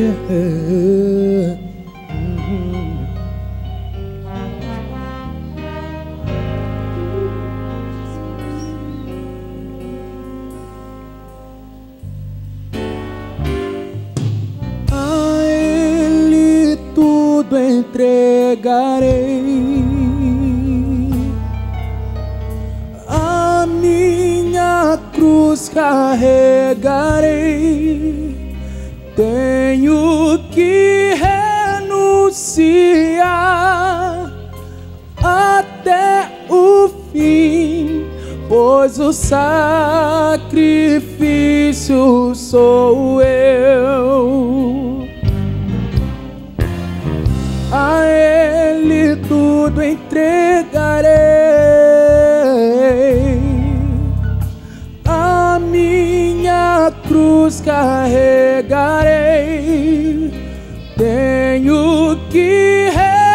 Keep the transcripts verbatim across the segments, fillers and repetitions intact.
A Ele tudo entregarei, a minha cruz carregarei. Tenho que renunciar até o fim, pois o sacrifício sou eu. A Ele tudo entregarei, a minha cruz carregarei. Tenho que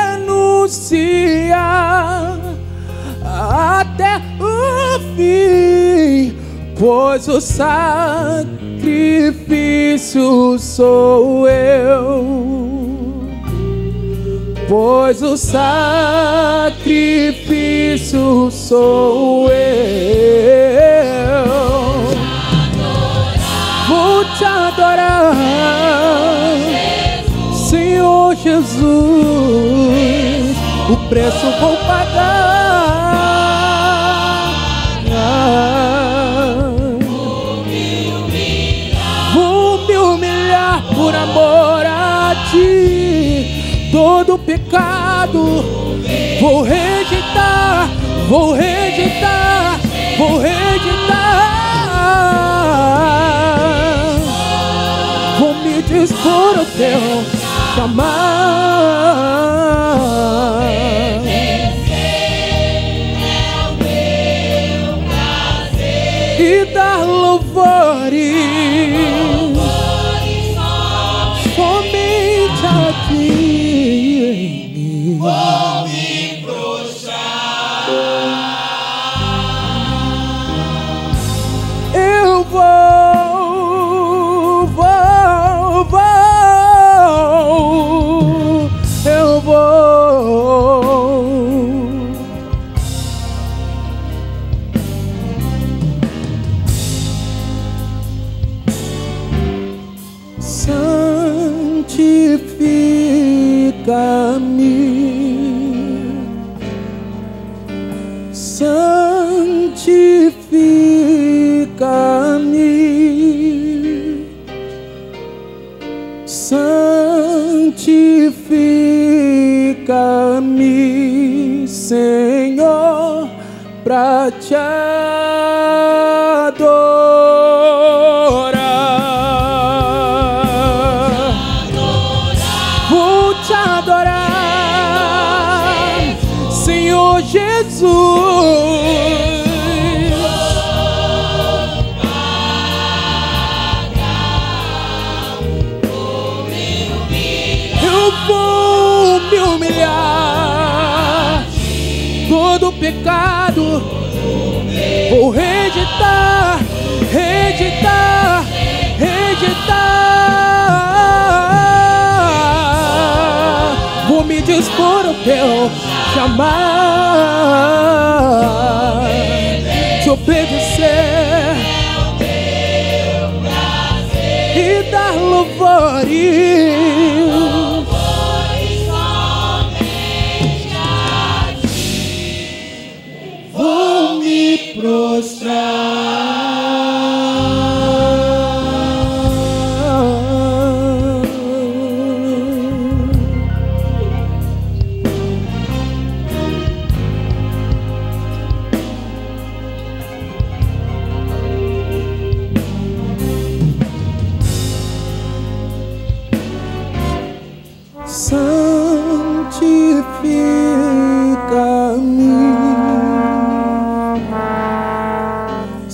renunciar até o fim, pois o sacrifício sou eu. Pois o sacrifício sou eu. Vou te adorar, Senhor Jesus. O preço vou pagar. Vou me humilhar por amor a ti. Todo pecado vou rejeitar, vou rejeitar, vou rejeitar. Vou me dispor ao teu chamar e dar louvores somente a ti. Vou me prostrar. Eu vou, vou, vou. Eu vou. Santifica-me, santifica-me, santifica-me, Senhor, pra te adorar. Vou te adorar, Senhor Jesus. Eu vou me humilhar, todo pecado vou rejeitar, rejeitar, rejeitar. Vou me dispor ao teu chamar, te obedecer e dar louvores. Vou me prostrar. Santifica-me,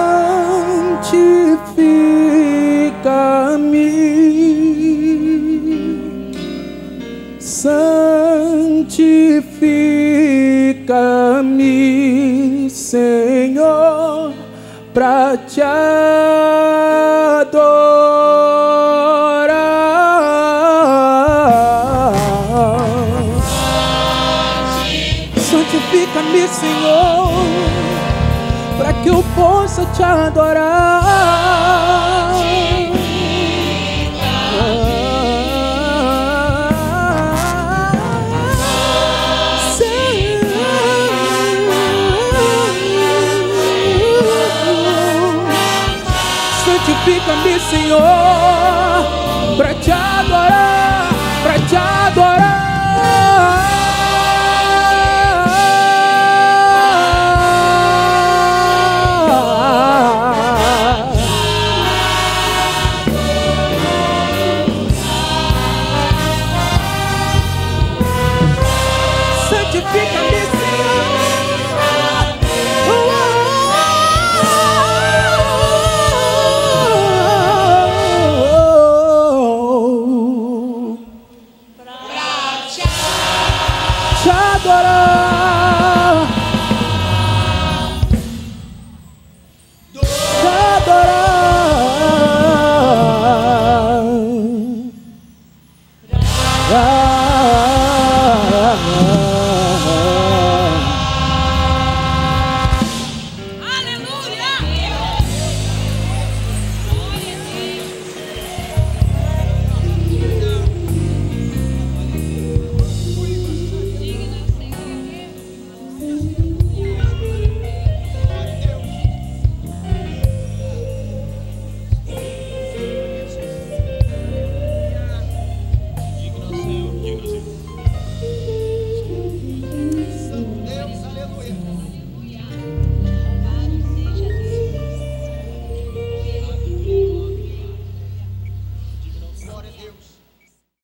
santifica-me, santifica-me, Senhor, pra te adorar. Purifica-me, Senhor, para que eu possa te adorar.